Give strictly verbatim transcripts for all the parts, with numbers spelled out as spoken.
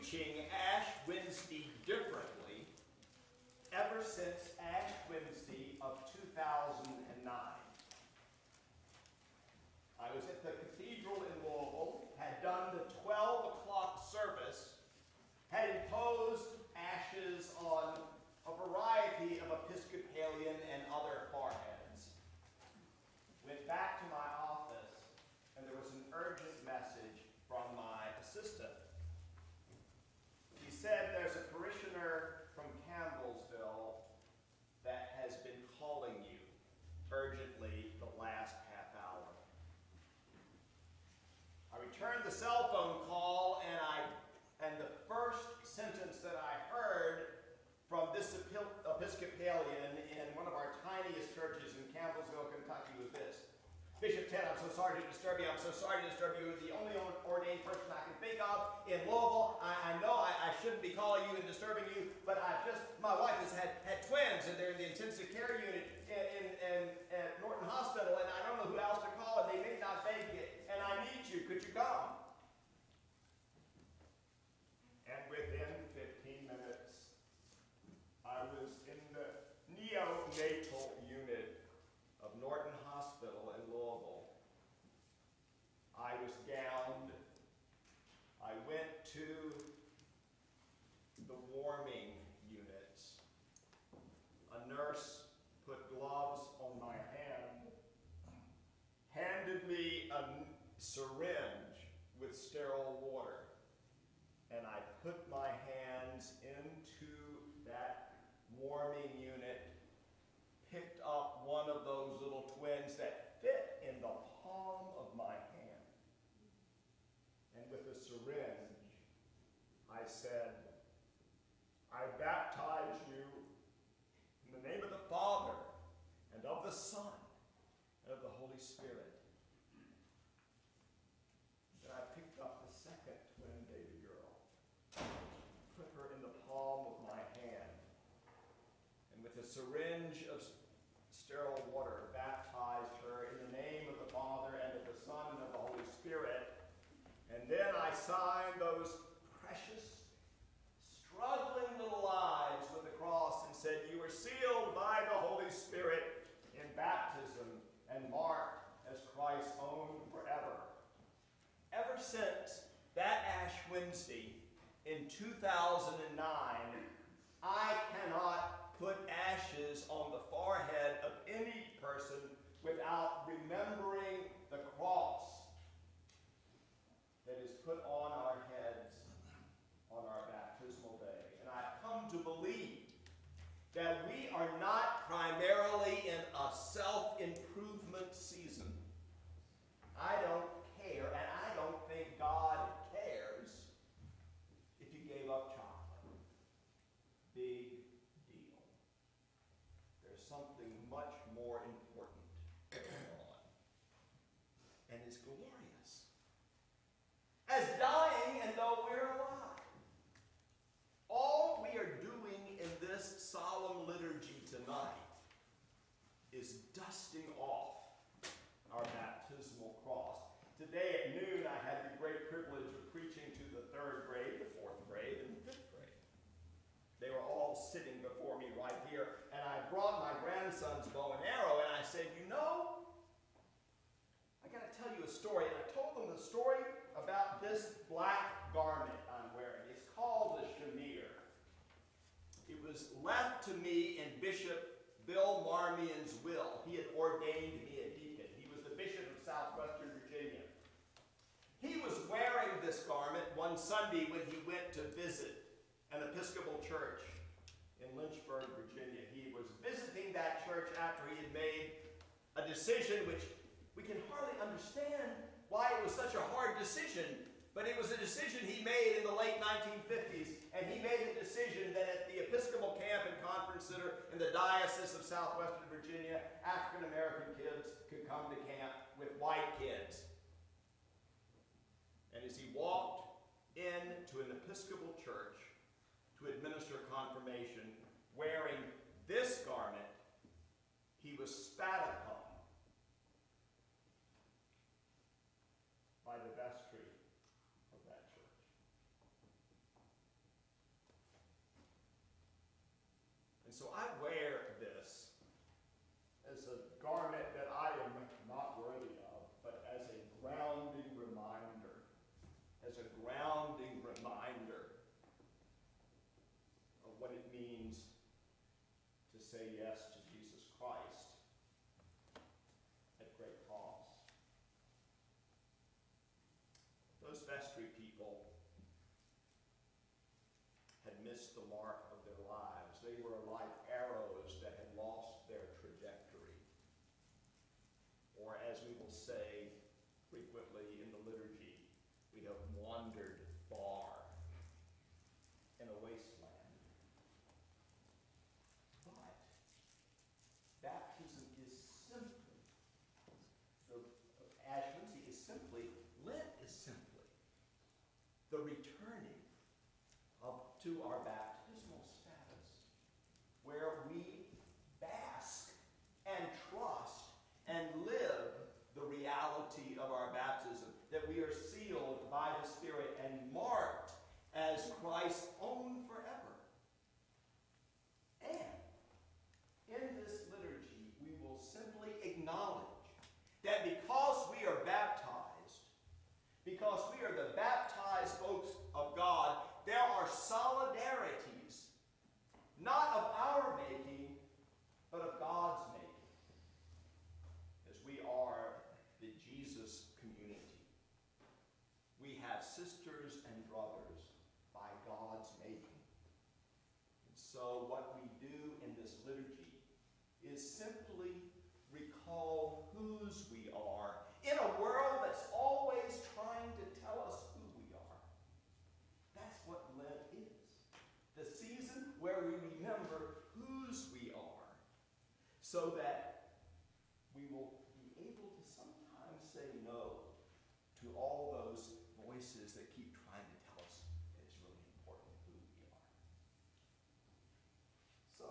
preaching Ash Wednesday differently ever since Ash Wednesday of two thousand nine. I was at the cathedral in Louisville, had done the twelve o'clock service, had imposed ashes on a variety of Episcopalian and other foreheads. Went back to my office, and there was an urgent message from my assistant. He said there's a parishioner from Campbellsville that has been calling you urgently the last half hour. I returned the cell phone call, and I and the first sentence that I heard from this Episcopalian in one of our tiniest churches in Campbellsville, Kentucky was this. Bishop Ted, I'm so sorry to disturb you. I'm so sorry to disturb you. You're the only ordained person I can think of in Louisville. I, I know I, I shouldn't be calling you and disturbing you, but I've just, my wife has had, had twins, and they're in the intensive care unit in, in, in, at Norton Hospital, and I don't know who else to call, and they may not make it, and I need you. Could you come? And within fifteen minutes, I was in the neonatal unit of Norton Hospital in Louisville. I was gowned. I went to the warming units. A nurse put gloves on my hand, handed me a syringe with sterile water, and I put my hands into that warming unit, picked up one of those little twins that fit in the palm of my hand. And with a syringe, I said, I baptize you in the name of the Father, and of the Son, and of the Holy Spirit. Then I picked up the second twin baby girl, put her in the palm of my hand, and with a syringe of sterile water, baptized her in the name of the Father, and of the Son, and of the Holy Spirit. And then I signed those precious, struggling little lives with the cross and said, you are sealed by the Holy Spirit in baptism and marked as Christ's own forever. Ever since that Ash Wednesday in two thousand nine, I cannot put ashes on the forehead of any person without remembering the cross that is put on our heads on our baptismal day. And I've come to believe that we are not primarily in a self-improvement season. I don't care, and I don't think God cares if you gave up chocolate. Big deal. There's something much more important going on, and it's glorious. As dying and though we're alive. All we are doing in this solemn liturgy tonight is dusting off our baptismal cross. Today at noon, I had the great privilege of preaching to the third grade, the fourth grade, and the fifth grade. They were all sitting before me right here, and I brought my grandson's bow and arrow, and I said, you know, I got to tell you a story. And I told them the story about this black garment I'm wearing. It's called a shamir. It was left to me in Bishop Bill Marmion's will. He had ordained me a deacon. He was the bishop of southwestern Virginia. He was wearing this garment one Sunday when he went to visit an Episcopal church in Lynchburg, Virginia. He was visiting that church after he had made a decision which we can hardly understand why it was such a hard decision, but it was a decision he made in the late nineteen fifties, and he made a decision that at the Episcopal Camp and Conference Center in the Diocese of Southwestern Virginia, African-American kids could come to camp with white kids. And as he walked into an Episcopal church to administer confirmation, wearing this garment, he was spat upon by the vestry of that church. say yes to Jesus Christ at great cost. Those vestry people had missed the mark of their lives. They were like arrows that had lost their trajectory. Or as we will say frequently in the liturgy, we have wandered far in a wasteland. But baptism is simply, the Ash Wednesday is simply, Lent is simply the returning of to our baptismal status, where we bask and trust and live the reality of our baptism, that we are sealed by the Spirit and marked as Christ's own forever. And in this liturgy, we will simply acknowledge that because we are baptized, because we are the baptized folks of God, there are solidarities, not of our making, but of God's making, as we are the Jesus community. We have sisters and brothers by God's making. And so what we do in this liturgy is simply recall whose we are in a world that's always trying to tell us who we are. That's what Lent is. The season where we remember whose we are, so that we will be able to sometimes say no to all those voices that keep trying to tell us that it's really important who we are. So,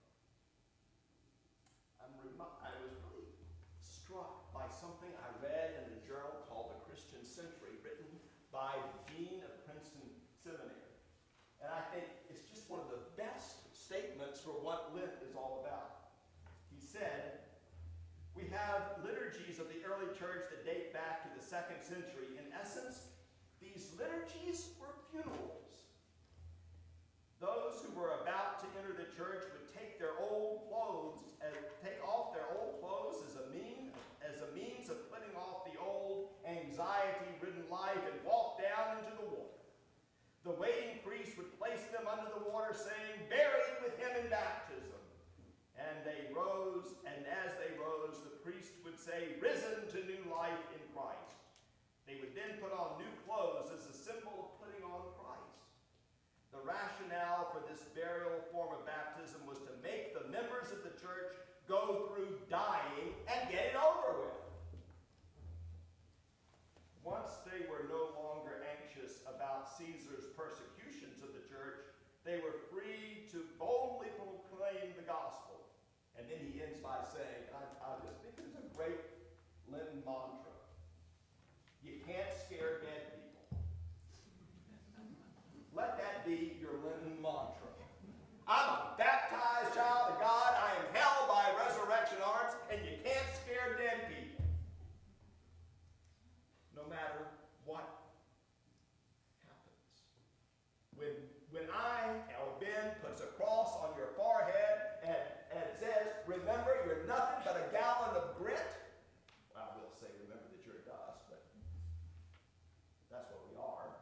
I'm remi- I was really struck by something I read in a journal called The Christian Century, written by the Dean of Princeton Seminary. And I think it's just one of the best statements for what Lent is all about. He said, "We have liturgies of the early church that date back to the second century. In essence, these liturgies were funerals. Those who were about to enter the church would take their old clothes, and take off their old clothes as a mean, as a means of putting off the old anxiety-ridden life and walk down into the water. The waiting priest would place them under the water, saying, 'Buried with him in baptism.' And they rose, and as they rose, the priest would say, 'Risen to new life in Christ.' They would then put on new clothes as a symbol of putting on Christ. The rationale for this burial form of baptism was to make the members of the church go through dying and get it over with. Once they were no longer anxious about Caesar's persecutions of the church, they were free to boldly proclaim the gospel." And then he ends by saying, and I, I just think this is a great Lenten mantra, "You can't scare dead people." Let that be your Lenten mantra. I'm a baptized child of God. I am held by resurrection arms, and you can't scare dead people. No matter what happens. When, when I, or Ben, puts a cross on your forehead and, and it says, "Remember, you're nothing but a gallon of grit," well, I will say, remember that you're dust, but that's what we are.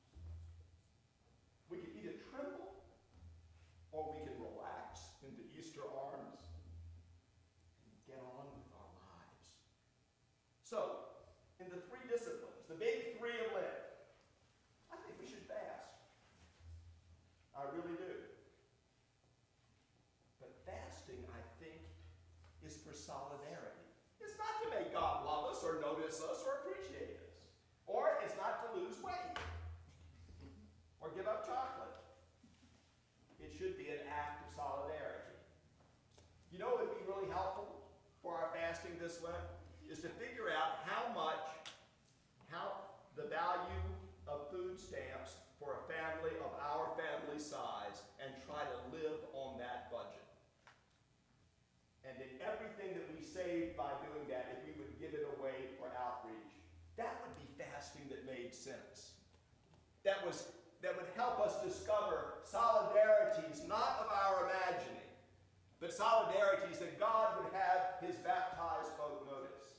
We can either tremble or we can relax into Easter arms and get on with our lives. So, in the three disciplines, the big three of Lent, I think we should fast. I really do. But fasting, I think, is for solidarity. It's not to make God love us or notice us or appreciate us. Or it's not to lose weight or give up chocolate. It should be an act of solidarity. You know what would be really helpful for our fasting this Lent? Is to figure out how much, how the value of food stamps for a family of our family size, and try to live on that budget. And then everything that we save by doing that, if we would give it away for outreach, that would be fasting that made sense. That was that would help us discover solidarities not of our imagining, but solidarities that God would have his baptized folk notice.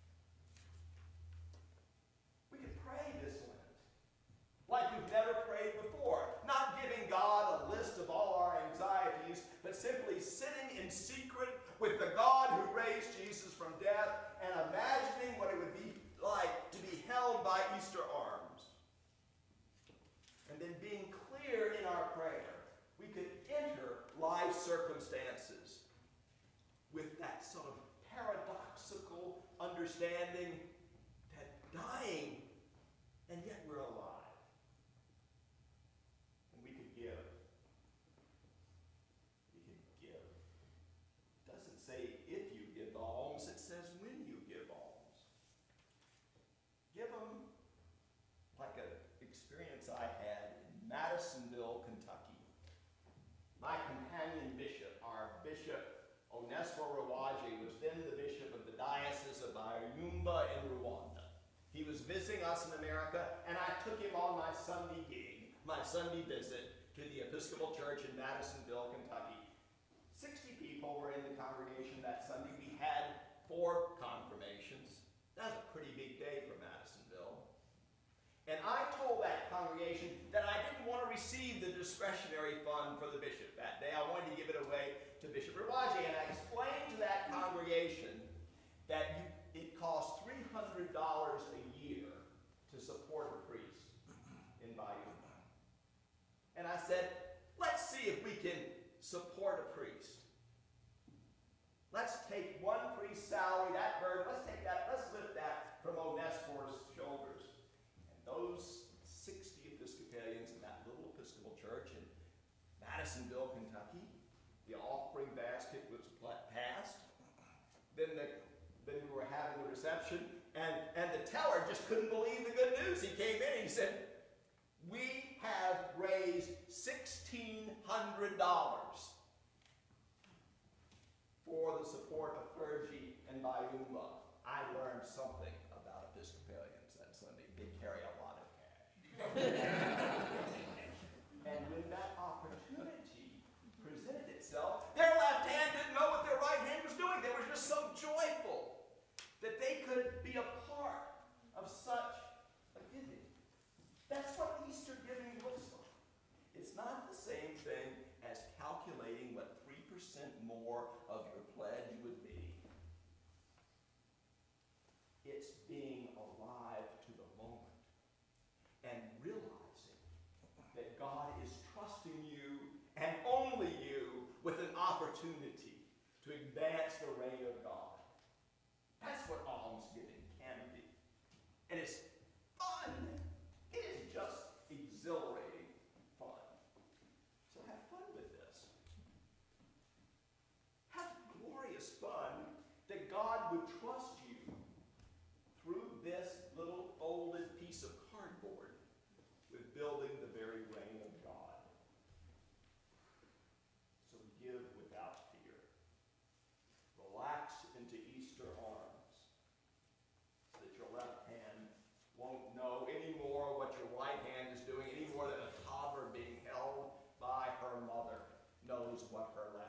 We can pray this Lent like we've never prayed before, not giving God a list of all our anxieties, but simply sitting in secret with the God who raised Jesus from death and imagining what it would be like to be held by Easter arms. And then being clear in our prayer, we could enter life circumstances with that sort of paradoxical understanding that dying, and yet we're alive. And we could give. We could give. It doesn't say if you give alms, it says when you give alms. Give them like an experience I had in Madisonville, Kentucky. My companion bishop, our bishop, Onesphore Rawaji, was then the bishop of the Diocese of Byumba in Rwanda. He was visiting us in America, and I took him on my Sunday gig, my Sunday visit to the Episcopal Church in Madisonville, Kentucky. Sixty people were in the congregation that Sunday. We had four confirmations. That was a pretty big day for Madisonville. And I told that congregation that I didn't want to receive the discretionary fund for the bishop that day. I wanted to give it away to Bishop Rawaji. And I explained to that congregation that you, it costs three hundred dollars a year to support a priest in Byumba. And I said, let's see if we can support a priest. Let's take one priest's salary, that burden, let's take that, let's lift that from Onesphore's shoulders. And those sixty Episcopalians in that little Episcopal church in Madisonville, Kentucky, the offering basket was passed. Then, the, then we were having the reception, and, and the teller just couldn't believe the good news. He came in and he said, we have raised sixteen hundred dollars for the support of clergy in Byumba. I learned something about Episcopalians that Sunday. They carry a lot of cash. And when that opportunity presented itself, their left hand didn't know what their right hand was doing. They were just so joyful that they could be a part of such a giving. That's what Easter giving looks like. It's not the same thing as calculating what three percent more of your pledge would be. It's being alive to the moment and realizing that God is trusting you and only you with an opportunity to advance the reign of God. That's what almsgiving can be. And it's fun. It is just exhilarating fun. So have fun with this. Have glorious fun that God would trust you through this little folded piece of cardboard with building the very reign of God. So give without fear. Relax into Easter arms so that your left hand won't know anymore what your right hand is doing, any more than a toddler being held by her mother knows what her left